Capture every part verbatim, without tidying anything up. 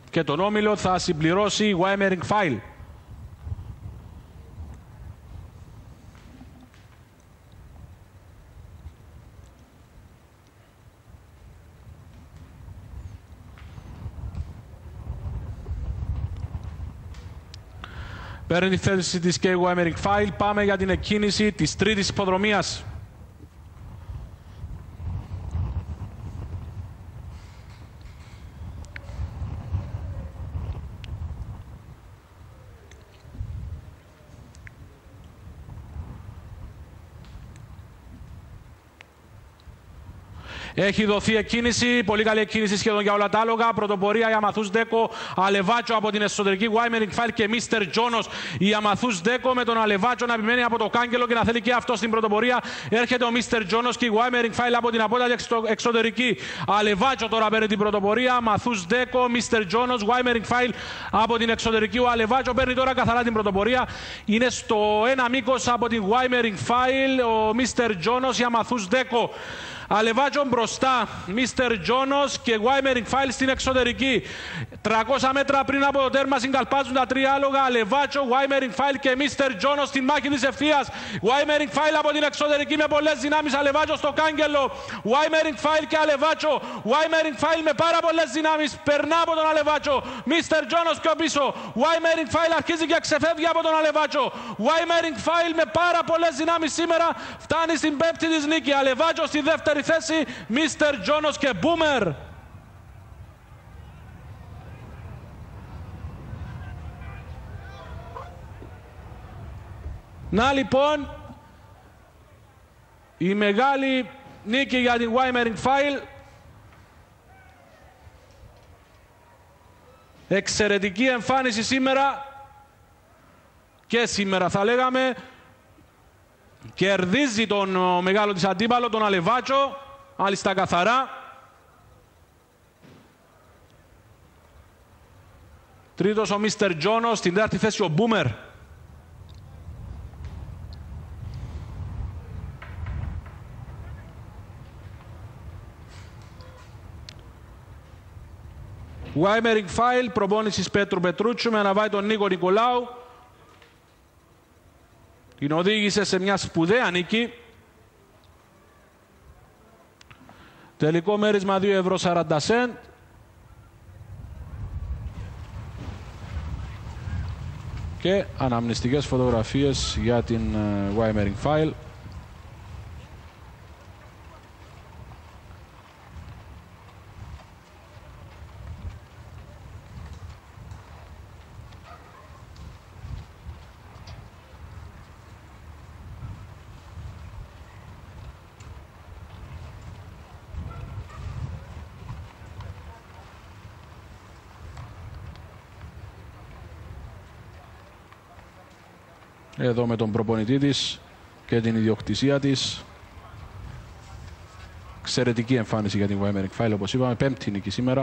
Και τον όμιλο θα συμπληρώσει η Weimering Pfeil. Παίρνει τη θέση της και η Weimering Pfeil. Πάμε για την εκκίνηση της τρίτης υποδρομίας. Έχει δοθεί εκκίνηση, πολύ καλή εκκίνηση σχεδόν για όλα τα άλογα. Πρωτοπορία η Αμαθούς Δέκο, Αλεβάτσο από την εσωτερική Weimering Pfeil και μίστερ Τζόνος. Η Αμαθούς Δέκο με τον Αλεβάτσο να επιμένει από το κάγκελο και να θέλει και αυτό στην πρωτοπορία. Έρχεται ο μίστερ Τζόνος και η Weimering Pfeil από την απότατη εξωτερική. Αλεβάτσο τώρα παίρνει την πρωτοπορία. Αμαθούς Δέκο, μίστερ Τζόνος, Weimering Pfeil από την εξωτερική. Ο Αλεβάτσο παίρνει τώρα καθαρά την πρωτοπορία. Είναι στο ένα μήκος από την Weimering Pfeil ο μίστερ Τζόνος, η Αμαθούς Δέκο. Αλεβάτσο μπροστά, μίστερ Τζόνος και Weimering Pfeil στην εξωτερική. τριακόσια μέτρα πριν από το τέρμα συγκαλπάζουν τα τρία άλογα. Αλεβάτσο, Weimering Pfeil και μίστερ Τζόνος στην μάχη της ευθείας. Weimering Pfeil από την εξωτερική με πολλές δυνάμεις. Αλεβάτσο στο κάγκελο. Weimering Pfeil και Αλεβάτσο. Weimering Pfeil με πάρα πολλές δυνάμεις. Περνά από τον Αλεβάτσο. μίστερ Τζόνος πιο πίσω. Weimering Pfeil αρχίζει και ξεφεύγει από τον Αλεβάτσο. Weimering Pfeil με πάρα πολλές δυνάμεις σήμερα φτάνει στην πέμπτη της νίκη. Αλεβάτσο στη δεύτερη θέση, μίστερ Τζόνος και Boomer. Να λοιπόν, η μεγάλη νίκη για την Weimering Pfeil. Εξαιρετική εμφάνιση σήμερα και σήμερα θα λέγαμε. Κερδίζει τον ο, μεγάλο της αντίπαλο, τον Αλεβάτσο, μάλιστα καθαρά. Τρίτος ο μίστερ Τζόνος, στην τέταρτη θέση ο Boomer. Weimering Pfeil, προπόνησης Πέτρου Πετρούτσου με αναβάει τον Νίκο Νικολάου. Την οδήγησε σε μια σπουδαία νίκη. Τελικό μέρισμα δύο ευρώ σαράντα σέντ. Και αναμνηστικές φωτογραφίες για την Weimering Pfeil. Εδώ με τον προπονητή της και την ιδιοκτησία της. Εξαιρετική εμφάνιση για την Weimering Pfeil, όπως είπαμε, πέμπτη νίκη σήμερα.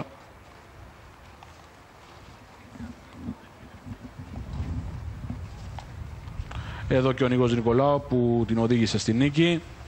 Εδώ και ο Νίκος Νικολάου που την οδήγησε στη νίκη.